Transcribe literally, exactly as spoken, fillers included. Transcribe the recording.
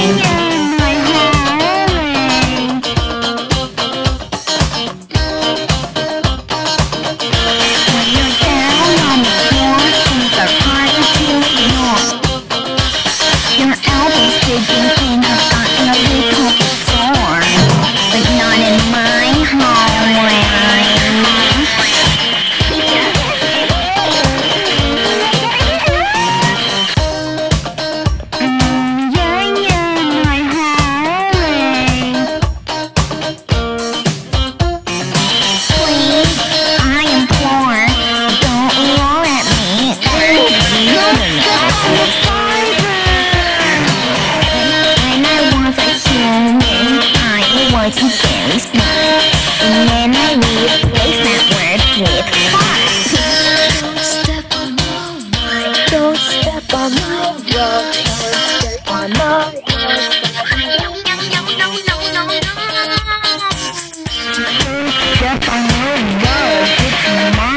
Some very smart, and then I replace that word with fart. Don't step on my road. Don't step on my road. Don't step on my road. Step on my road. It's my